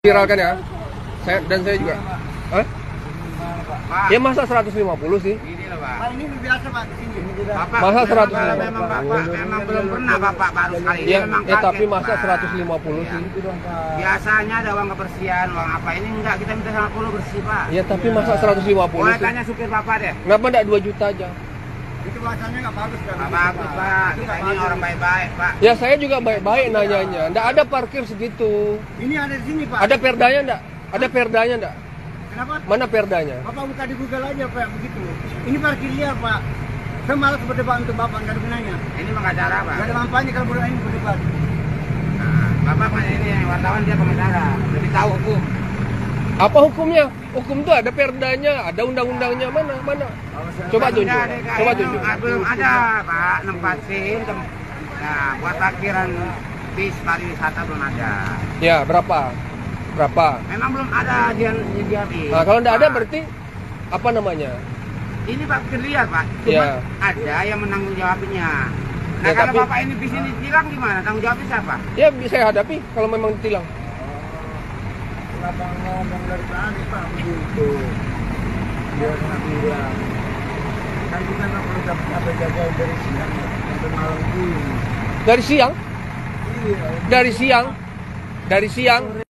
Viralkan ya. Saya juga. Hah? Pak. Ya masa 150 sih? Ini loh, Pak. Pak, ini biasa Pak di sini. Bapak, Masa 150? memang Bapak memang belum pernah Bapak baru sekali ini Ya, memang tapi kaget, masa Pak. 150 sih? Biasanya ada uang kebersihan, uang apa ini enggak, kita minta 50 bersih, Pak. Ya tapi masa 150 Boleh sih? tanya supir Bapak deh. Kenapa enggak 2 juta aja? Itu bahasanya nggak bagus kan? Nggak bagus, Pak. Kita ini orang baik-baik, Pak. Ya saya juga baik-baik nanyanya. Enggak ada parkir segitu. Ini ada di sini Pak. Ada perdanya enggak? Ada perdanya enggak? Kenapa? Mana perdanya? Bapak buka di Google aja Pak begitu. Ini parkir liar Pak. Saya malas berdebat untuk Bapak, nggak ada gunanya. Ini pengacara, Pak. Nggak ada manfaatnya kalau berdua ini berdebat. Nah, Bapak kan ini wartawan, dia pengacara. Lebih tahu hukum. Apa hukumnya? Hukum tuh ada perdanya, ada undang-undangnya. Mana? Coba tunjuk. Coba tunjuk. Belum ada, Pak. Nempatin. Nah, buat parkiran bis pariwisata belum ada. Ya, berapa? Memang belum ada dia bis. Nah, kalau enggak ada berarti apa namanya? Ini Pak lihat Pak, cuma Ya. ada yang menanggung jawabnya. Nah Ya, kalau tapi- Bapak ini di sini tilang gimana? Tanggung jawabnya siapa? Ya bisa saya hadapi kalau memang ditilang. Kenapa ngomong dari tadi Pak begitu? Dia nggak bilang. Kan kita nggak perlu dapat jaga dari siang sampai malam ini. Dari siang? Iya. Dari siang?